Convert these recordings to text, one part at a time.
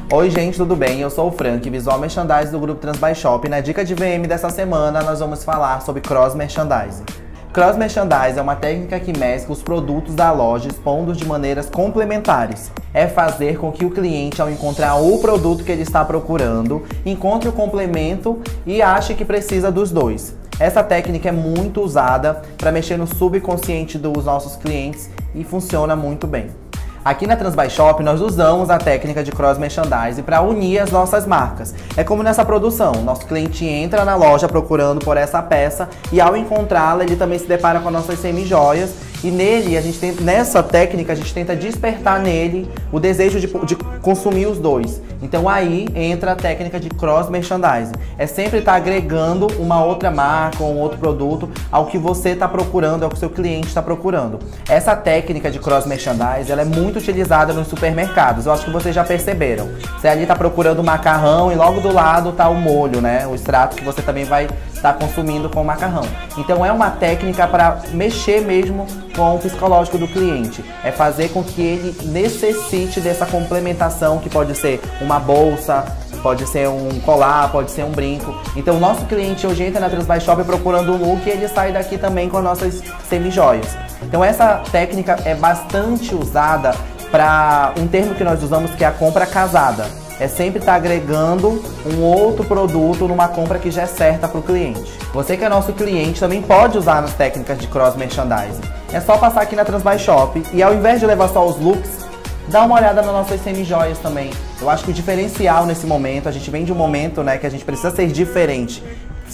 Oi gente, tudo bem? Eu sou o Frank, Visual Merchandising do Grupo Transbuy Shop. Na dica de VM dessa semana nós vamos falar sobre Cross Merchandising. Cross Merchandising é uma técnica que mescla os produtos da loja expondo de maneiras complementares. É fazer com que o cliente, ao encontrar o produto que ele está procurando, encontre o complemento e ache que precisa dos dois. Essa técnica é muito usada para mexer no subconsciente dos nossos clientes e funciona muito bem. Aqui na Transbuy Shop nós usamos a técnica de Cross Merchandising para unir as nossas marcas. É como nessa produção, nosso cliente entra na loja procurando por essa peça e ao encontrá-la ele também se depara com as nossas semi-joias e nele, nessa técnica a gente tenta despertar nele o desejo de consumir os dois. Então aí entra a técnica de Cross Merchandising. É sempre estar agregando uma outra marca ou um outro produto ao que você está procurando, ao que o seu cliente está procurando. Essa técnica de Cross Merchandising ela é muito utilizada nos supermercados. Eu acho que vocês já perceberam. Você ali está procurando macarrão e logo do lado está o molho, né? O extrato que você também vai estar consumindo com o macarrão. Então é uma técnica para mexer mesmo com o psicológico do cliente. É fazer com que ele necessite dessa complementação que pode ser uma bolsa, pode ser um colar, pode ser um brinco. Então o nosso cliente hoje entra na Transbuy Shop procurando um look e ele sai daqui também com as nossas semi-joias. Então essa técnica é bastante usada para um termo que nós usamos que é a compra casada. É sempre estar agregando um outro produto numa compra que já é certa para o cliente. Você que é nosso cliente também pode usar as técnicas de Cross Merchandising. É só passar aqui na Transbuy Shop e ao invés de levar só os looks, dá uma olhada nas nossas semi-joias também. Eu acho que o diferencial nesse momento, a gente vem de um momento, né, que a gente precisa ser diferente,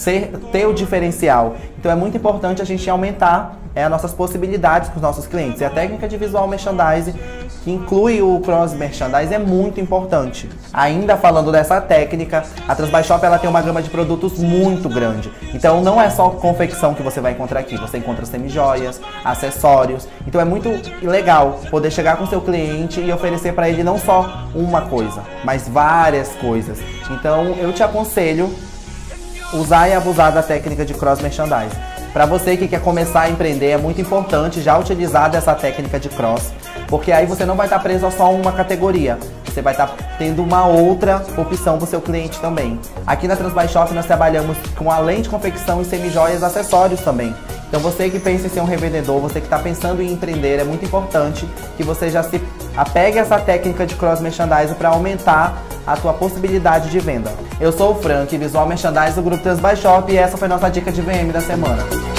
ter o diferencial. Então é muito importante a gente aumentar as nossas possibilidades com os nossos clientes. E a técnica de Visual Merchandising, que inclui o Cross Merchandising, é muito importante. Ainda falando dessa técnica, a Transbuy Shop ela tem uma gama de produtos muito grande. Então não é só confecção que você vai encontrar aqui, você encontra semi-joias, acessórios. Então é muito legal poder chegar com o seu cliente e oferecer para ele não só uma coisa, mas várias coisas. Então eu te aconselho usar e abusar da técnica de Cross Merchandising. Para você que quer começar a empreender, é muito importante já utilizar dessa técnica de cross, porque aí você não vai estar preso a só uma categoria, você vai estar tendo uma outra opção para o seu cliente também. Aqui na Transbuy Shop nós trabalhamos com além de confecção e semi-joias, acessórios também. Então você que pensa em ser um revendedor, você que está pensando em empreender, é muito importante que você já se apegue a essa técnica de Cross Merchandising para aumentar a tua possibilidade de venda. Eu sou o Frank, Visual Merchandising do Grupo Transbuy Shop e essa foi a nossa dica de VM da semana.